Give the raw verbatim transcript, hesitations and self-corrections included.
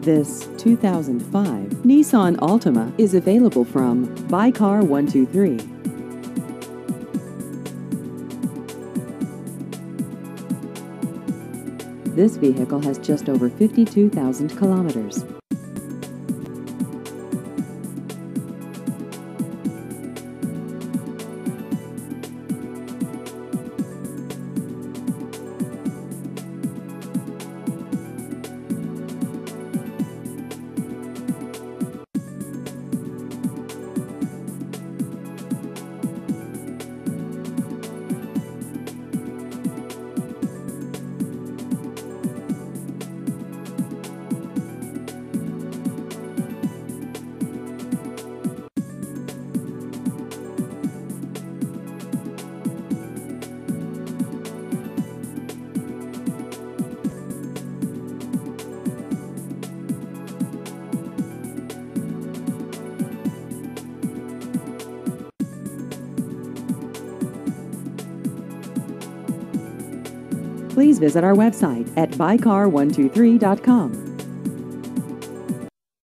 This two thousand five Nissan Altima is available from Buy Car one two three. This vehicle has just over fifty-two thousand kilometers. Please visit our website at buy car one two three dot com.